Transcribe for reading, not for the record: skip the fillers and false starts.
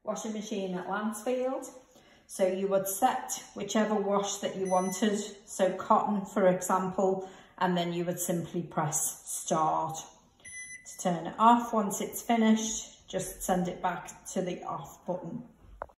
washing machine at Lancefield. So you would set whichever wash that you wanted, so cotton for example, and then you would simply press start to turn it off. Once it's finished, just send it back to the off button.